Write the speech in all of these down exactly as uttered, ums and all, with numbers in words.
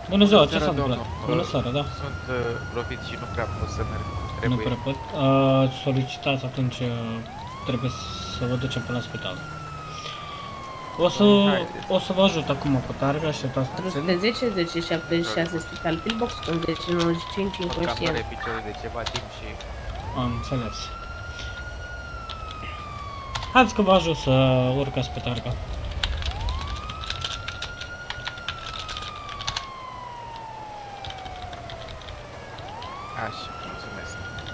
Bună ziua, ce s-a întâmplat? Bună seara, da. Sunt uh, lovit și nu prea pot să merg. Trebuie. Nu prea pot. Uh, solicitați atunci, uh, trebuie să vă ducem până la spital. O să, o să vă ajut acum cu targa, așteptați. o sută zece, zece șaptezeci și șase spital Pillbox, zece nouăzeci și cinci inconștient. Am cam piciorul de ceva timp și... Am înțeles. Haideți că vă ajut să urcați pe targa. Așa, mulțumesc.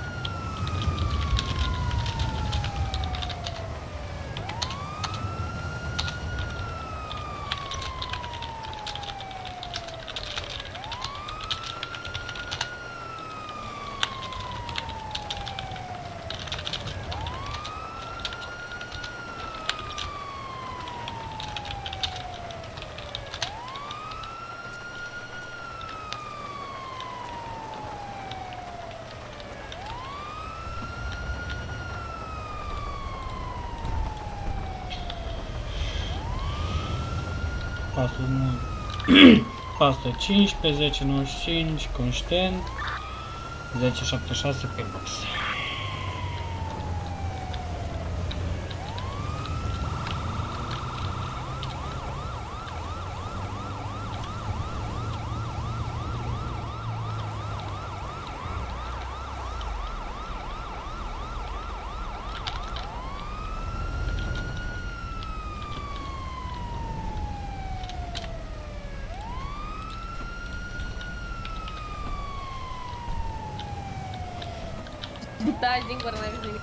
Pasul cincisprezece, zece nouăzeci și cinci, conștient, zece șaptezeci și șase, Pillbox. Da, din coronavirus nimic.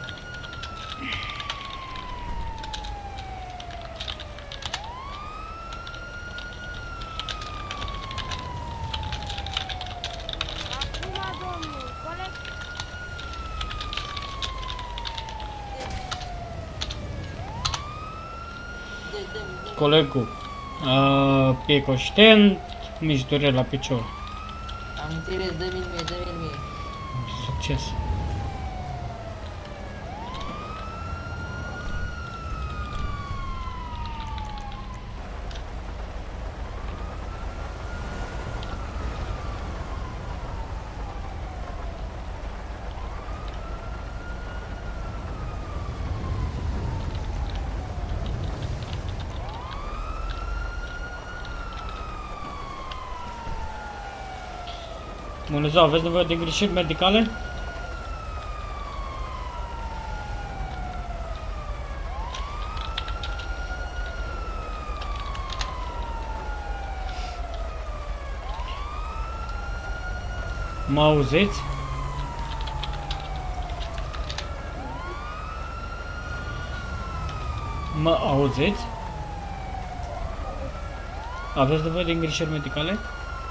Acum, domnul, coleg... Colegul, uh, e conștient, mici dureri la picior. Am înțeles, dă-mi mie, dă-mi mie. Succes. Bună ziua, aveți nevoie de îngrijiri medicale? Mă auziți? Mă auziți? Aveți nevoie de îngrijiri medicale?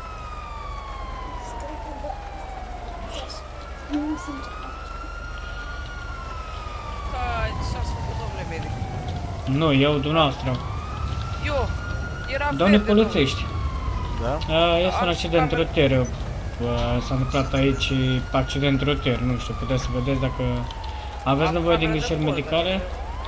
Ce-ați făcut, domnule medic? Nu, eu, dumneavoastră. Eu, era Doamne verde, polițiști. Da? Este un accident rutier. S-a întâmplat aici accident rutier, nu știu, puteți să vedeți dacă aveți nevoie de îngrijiri medicale.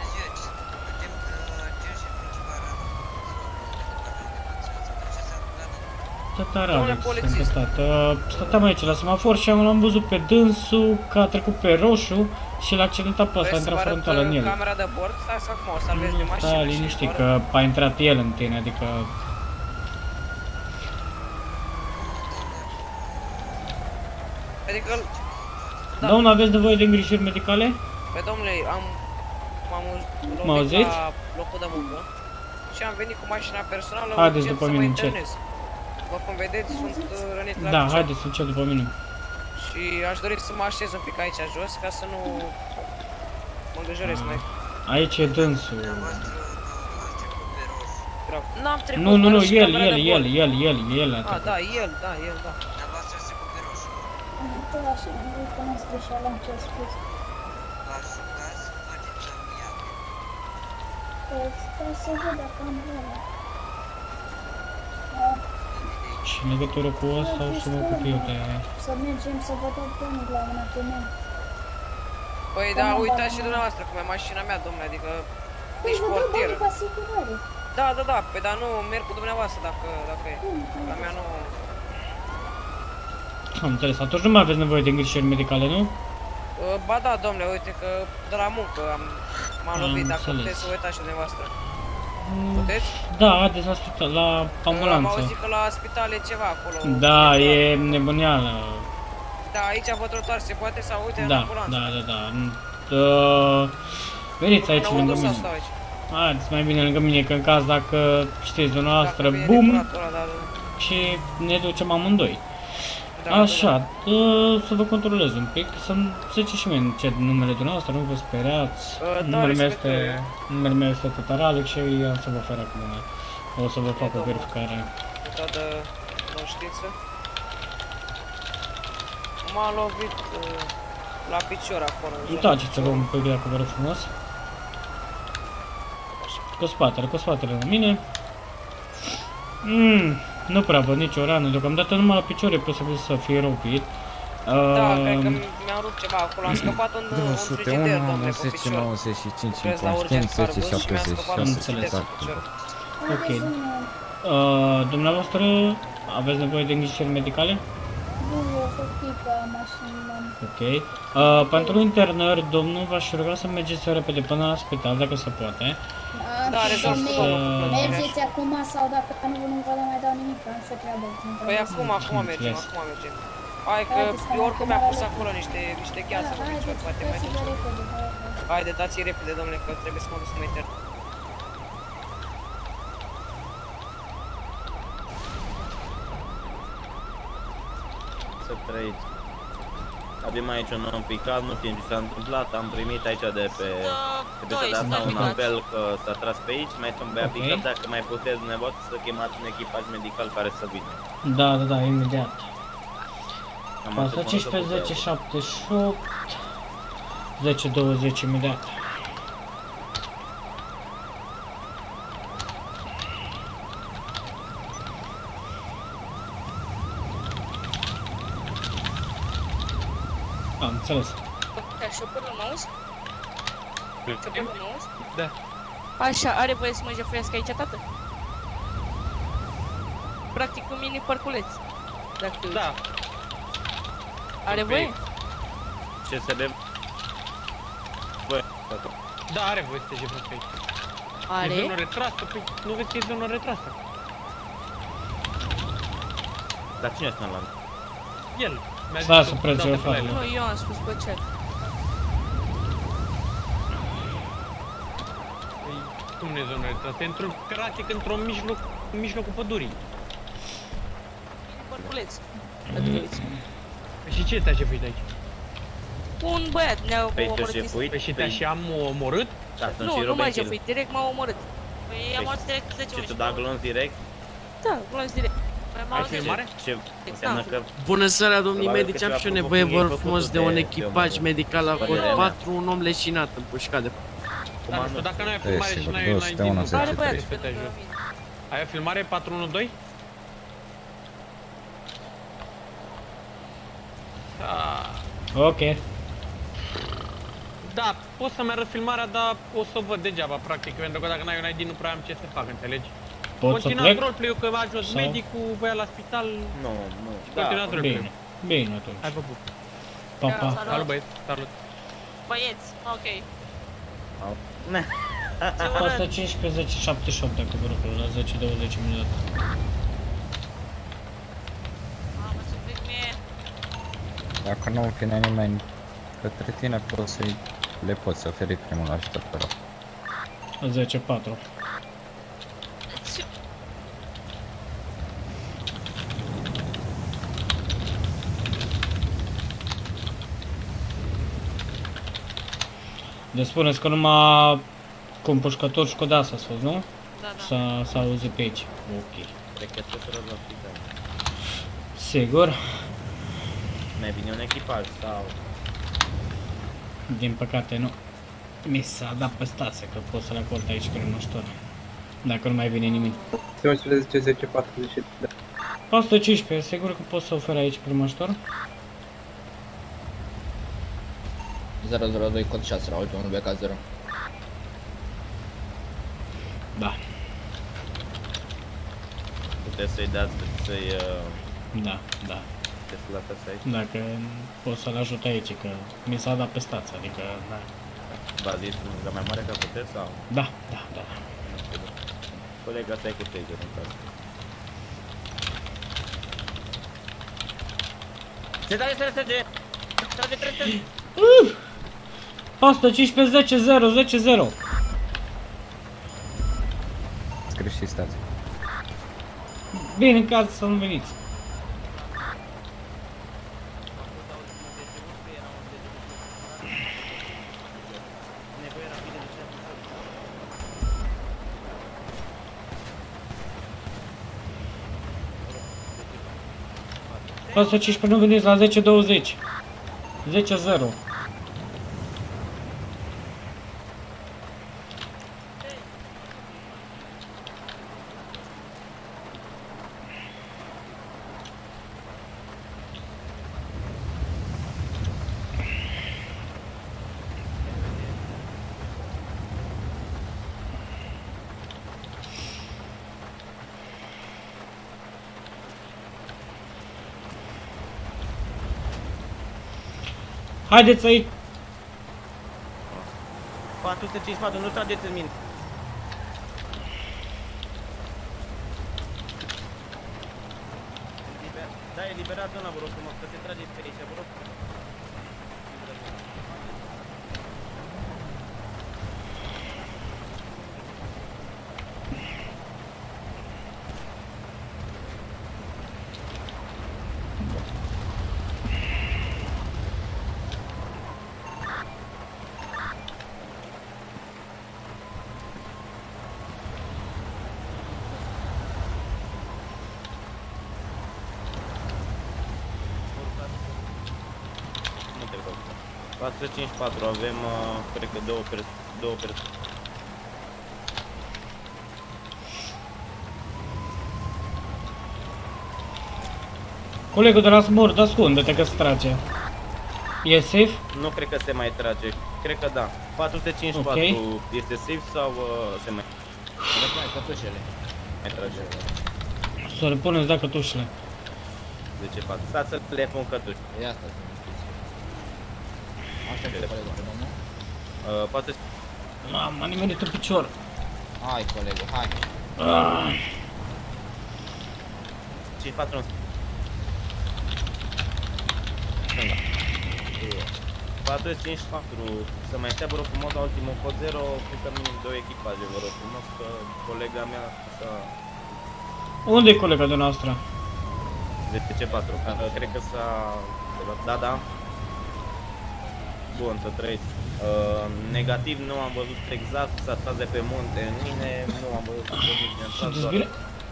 Tata Alex s-a întâmplat. Stăteam aici la semafor și l-am văzut pe dânsul că a trecut pe roșu și l-a accidentat pe ăsta, a intrat frontal în el. Camera de bord, stai să acum o salvezi de mașină. Stai liniștit că a intrat el în tine, adică... Adică... Da. Domnul, aveți nevoie de îngrijiri medicale? Păi domnule, am... M-am lovit la locul de muncă și am venit cu mașina personală. Haideți după mine încet. După cum vedeți, sunt rănit la Da, picior. haideți încet după mine. Și aș dori să mă așez un pic aici jos, ca să nu mă îngrijoresc mai Aici e dânsul. grav. N-am trecut, Nu, nu, nu, și el, camera el, de el, bord. el, el, el a Ah, trecut. da, el, da, el, da. Da, și nu recunosc greșeala, am ce spus. Stai să văd dacă am boală. Și în legătură cu asta o să mă ocup eu de aia. Să mergem să vă dau banii la un ateleu. Păi da, uitați și dumneavoastră cum e mașina mea, domnule, adică Păi nici vă dau portieră. banii pe asigurare. Da, da, da, păi dar nu merg cu dumneavoastră dacă, dacă e. La mea nu... Am înțeles, atunci nu mai aveți nevoie de îngrijiri medicale, nu? Uh, Ba da, domnule, uite că de la muncă am, m-am Am lovit, dacă înțeles. puteți să uitați și dumneavoastră. Puteți? Da, haideți la spital, la Am ambulanță. auzit că la spital e ceva acolo. Da, E e doar- nebunială. Da, aici vă trotuar se poate sau uite în Da, ambulanță. da, da, da. Uh, Veniți aici lângă Înăuntru sau mine. stau aici? Haideți mai bine lângă mine, că în caz dacă știți dumneavoastră, Dacă vine bum, depuratul ăla, da, da. și ne ducem amândoi. Da, Așa, uh, să vă controlez un pic, să-mi zice și mie ce numele dumneavoastră, nu vă speriați. Uh, da, Numele meu respect, este, numele meu este Tătar Alex și am să vă ofer acum una. O să vă fac o domnul. verificare. Cu toată cunoștință. M-a lovit uh, la picior acolo. în zona Uitați-vă piciorului. un pic dacă vă rog frumos. Cu spatele, cu spatele la mine. Mm, nu prea văd nicio rană, deocamdată numai la picior e posibil să fie ropit. Da, Uh, cred că mi-am rupt ceva acolo, am scăpat un, un frigider, domnule, cu picior. nouăzeci și cinci Crezi la urgență inconștient, care zece vârst și mi-a scăpat un șaptezeci și frigider șase cu picior. Ok. Unde sunt? uh, dumneavoastră aveți nevoie de îngrijiri medicale? Nu, o făptică mașină. Ok. Uh, pentru internări, domnul v-aș ruga să mergeți repede până la spital, dacă se poate. Da, rezolv cu să- domnul. Mergeți acum sau dacă nu vă nu vă mai dau nimic, am și o treabă. Păi acum, acum mergem, Înțeles. acum mergem. Hai că eu oricum mi-a pus acolo niște, niște gheață pe picior, poate mai duc. Haide, dați-i repede, domnule, că trebuie să mă duc să mă intern. Să trăiți. Avem aici un om picat, nu știm ce s-a întâmplat, am primit aici de pe... De pe de asta un apel că s-a tras pe aici, mai este un băiat Ok. picat, dacă mai puteți dumneavoastră să chemați un echipaj medical care să vină. Da, da, da, imediat. Am Asta atât cincisprezece, până zece, să șaptezeci și opt, zece, douăzeci imediat. Am înțeles. Șoferul mă auzi? Șoferul mă auzi? Da. Așa, are voie să mă jefuiască aici, tată? Practic un mini parculeț. Dacă te uiți. Da. Are voie? Ce să bem? Băi, Da, are voie să te jefuiesc pe aici. E zonă Are. retrasă, păi nu vezi că e zonă retrasă. dar cine sună la El. Mi-a Da, zis să să preț dau eu de pe la fac. el. Nu, eu am spus pe chat. Păi, cum nu e zonă retrasă? E într-un, practic într-un mijloc, în mijlocul pădurii. Mini parculeț. Dacă te uiți. Păi și ce te-a jefuit aici? Un băiat ne-a Păi te-a omorât. jefuit? Păi și te-a și am omorât? Da, atunci Nu, e nu Robin m-a Hill. jefuit, direct m-a omorât. Păi i-am auzit direct zece Ce ori. tu da glonț direct? Da, glonț direct. Păi m-am Ai auzit. filmare? Ce înseamnă că... Bună seara, domnii Probabil medici, că am ceva și eu nevoie, vă provocări rog frumos, făcute de un de- echipaj de- medical acolo, Părerea mea. patru, un om leșinat, împușcat de... Da, nu știu, dacă nu ai filmare și sigur, n-ai două sute unu, n-ai zece, Are băiat, din- pentru te că ajut. vin. Ai o filmare patru unu doi? Da. Ok. Da, pot să-mi arăt filmarea, dar o să o văd degeaba, practic, pentru că dacă n-ai un I D nu prea am ce să fac, înțelegi? Pot să Continuați plec? roleplay-ul, că v-a ajuns Sau- medicul, vă ia la spital, Nu, nu. continuați roleplay-ul. Bine. Bine atunci. Hai, vă pup. Pa, pa. Salut, băieți, salut. Băieți, ok. Ne. Ce urât. Asta cincisprezece, șaptezeci și opt dacă vă rog, la zece, douăzeci minute. Mamă, ce fric mie. Dacă nu vine nimeni către tine, poți să le poți oferi primul ajutor pe loc. zece, patru. Deci spuneți că numai cu împușcător și cu de asta ați fost, nu? Da, da. S-a, s-a auzit pe aici. Ok. Cred că trebuie să rău la spital. Sigur. Mai bine un echipaj sau... Din păcate nu. Mi s-a dat pe stație că pot să-l acord aici cunoștor. Dacă nu mai vine nimeni. unsprezece, zece, patruzeci. o sută cincisprezece, sigur că pot să ofer aici prim ajutor? zero zero doi cod șase, Raul, unu B K zero. Da, Puteți să-i dați, să-i... Uh, da, da. sunteți la casă aici? Dacă poți să-l ajut aici, că mi s-a dat pe stația, adică, da. V-a zis că mai mare ca puteți sau? Da, da, da. Colega, stai cu taser în casă. Se dă să trage! Trage, trage, trage! Asta cincisprezece zece zero zece zero. Scrie și stați. Bine, în caz să nu veniți. Asta cincisprezece nu veniți la zece douăzeci. zece zero. Haideți aici! patru sute cincizeci și patru, nu trageți în mine! Da, eliberați zona, vă rog frumos, că se trage pe aici, vă rog. patru sute cincizeci și patru, avem, uh, cred că două persoane, două persoane. Colegul de la Smurd, ascunde-te că se trage. E safe? Nu cred că se mai trage, cred că da. patru sute cincizeci și patru Okay. este safe sau uh, se mai... Mai cătușele. mai trage? Să le puneți da cătușele. zece patru, stați să le pun cătuși. Ia asta. Așa pe colegul, pe domnul. Uh, patru... Ah, m-a nimerit în picior. Hai, colegul, hai. Ah. cincizeci și patru în stânga. patru sute cincizeci și patru, să mai stea, vă rog frumos, la ultimul cod zero, cred că minim două echipaje, vă rog frumos, că colega mea s-a... Unde e colega de noastră? zece patru, cred că s-a... Da, da. Bun, să trăiți. Uh, negativ, nu am văzut exact, s-a tras de pe munte în mine, nu am văzut nici ne-am tras doar.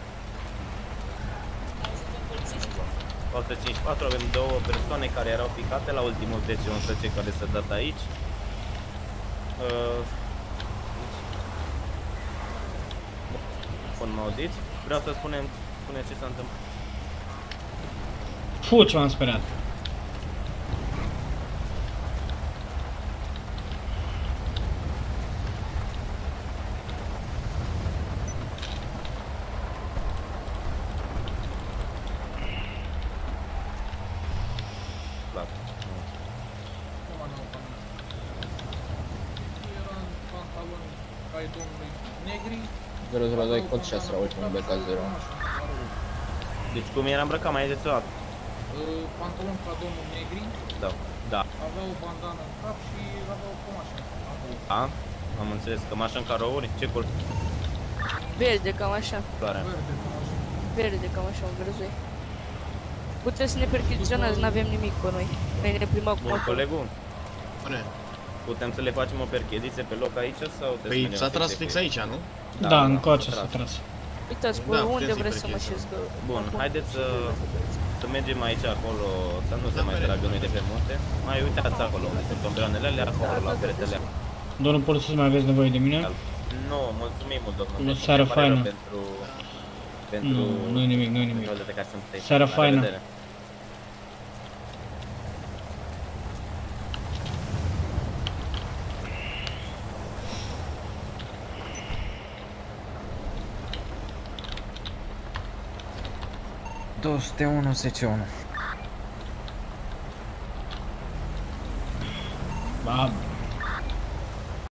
patru sute cincizeci și patru, avem două persoane care erau picate la ultimul zece unsprezece care s-a dat aici. Uh, Bun, mă auziți? Vreau să spunem, spune ce s-a întâmplat. Fu, ce m-am speriat. zero zero doi, cod șase, la ultimul B K zero. Deci cum era îmbrăcat, mai ziceți o dată? Pantalon ca domnul Negri. Da, da. Avea o bandană în cap și avea o cămașă. Da? Am înțeles, cămașă în carouri? Ce col? Verde, cam așa. Floare. Verde, cam așa, un verzoi. Puteți să ne perchiziționați, n-avem nimic pe noi. Noi ne plimbăm cu Bun, colegul? Bune. Putem să le facem o perchediție pe loc aici sau... Păi s-a tras fix aici, nu? Da, da, încoace s-a tras. Uitați, Da, unde putem vreți să să mă șez? Bun, haideți să, să mergem aici, acolo, să nu se mai tragă noi de pe munte. Mai uitați acolo unde sunt tombreanele alea, acolo la peretele. Domnul polițist, mai aveți nevoie de mine? Nu, mulțumim mult, domnul. O seară faină. Pentru... pentru... Nu, nu-i nimic, nu-i nimic. de care sunt aici. Seară La faină. revedere. două sute unu zece unu. Ba,